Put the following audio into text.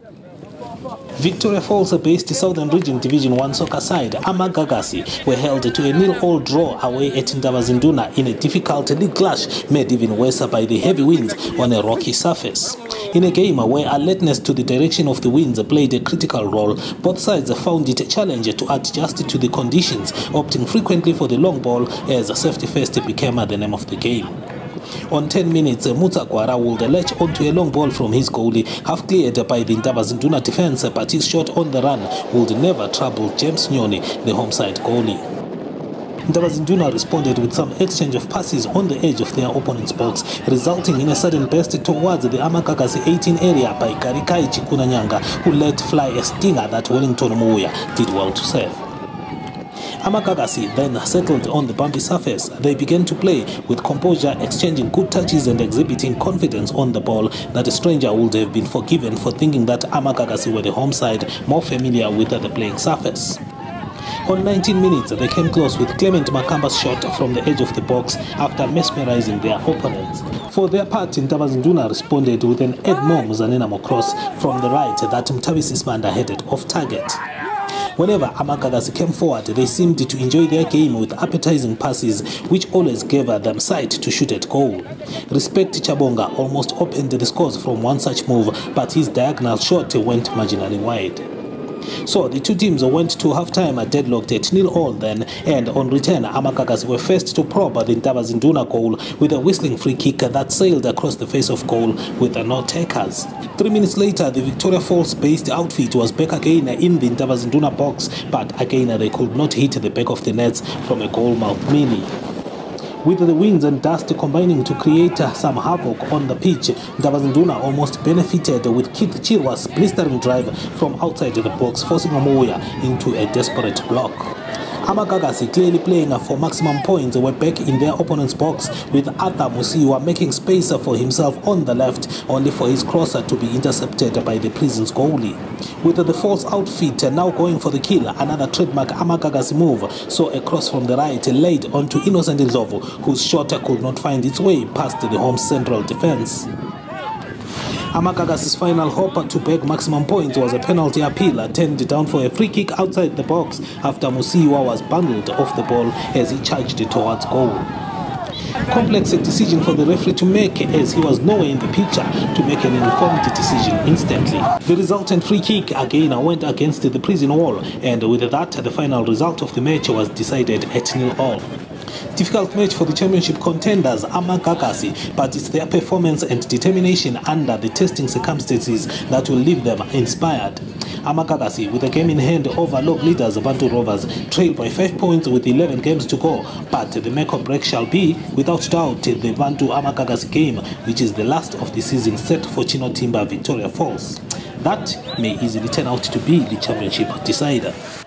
Victoria Falls-based Southern Region Division 1 soccer side Amagagasi were held to a 0-0 draw away at Ndabazinduna in a difficult league clash made even worse by the heavy winds on a rocky surface. In a game where alertness to the direction of the winds played a critical role, both sides found it a challenge to adjust to the conditions, opting frequently for the long ball as safety first became the name of the game. On 10 minutes, Mutsakwara would latch onto a long ball from his goalie, half cleared by the Ndabazinduna defense, but his shot on the run would never trouble James Nyoni, the home side goalie. Ndabazinduna responded with some exchange of passes on the edge of their opponent's box, resulting in a sudden burst towards the Amagagasi 18 area by Karikai Chikunanyanga, who let fly a stinger that Wellington Muya did well to save. Amagagasi then settled on the bumpy surface. They began to play with composure, exchanging good touches and exhibiting confidence on the ball that a stranger would have been forgiven for thinking that Amagagasi were the home side, more familiar with the playing surface. On 19 minutes, they came close with Clement Makamba's shot from the edge of the box after mesmerizing their opponents. For their part, Ndabazinduna responded with an Edmond Zanenamo cross from the right that Mtavisi Sibanda headed off target. Whenever Amagagasi came forward, they seemed to enjoy their game with appetizing passes, which always gave them sight to shoot at goal. Respect Chabonga almost opened the scores from one such move, but his diagonal shot went marginally wide. So the two teams went to halftime deadlocked at 0-0 then, and on return, Amagagasi were first to probe the Ndabazinduna goal with a whistling free kick that sailed across the face of goal with no takers. 3 minutes later, the Victoria Falls-based outfit was back again in the Ndabazinduna box, but again they could not hit the back of the nets from a goal-mouth melee. With the winds and dust combining to create some havoc on the pitch, Ndabazinduna almost benefited with Keith Chirwa's blistering drive from outside the box, forcing Omoya into a desperate block. Amagagasi, clearly playing for maximum points, were back in their opponent's box, with Arthur Musiwa making space for himself on the left, only for his crosser to be intercepted by the Prison's goalie. With the Falls outfit now going for the kill, another trademark Amagagasi move saw a cross from the right laid onto Innocent Ndlovu, whose shot could not find its way past the home central defense. Amagagasi's final hope to beg maximum points was a penalty appeal turned down for a free kick outside the box after Musiwa was bundled off the ball as he charged towards goal. Complex decision for the referee to make, as he was nowhere in the picture to make an informed decision instantly. The resultant free kick again went against the prison wall, and with that the final result of the match was decided at 0-0. Difficult match for the championship contenders Amagagasi, but it's their performance and determination under the testing circumstances that will leave them inspired. Amagagasi, with a game in hand over log leaders Bantu Rovers, trail by 5 points with 11 games to go, but the make or break shall be, without doubt, the Bantu Amagagasi game, which is the last of the season set for Chino Timber Victoria Falls. That may easily turn out to be the championship decider.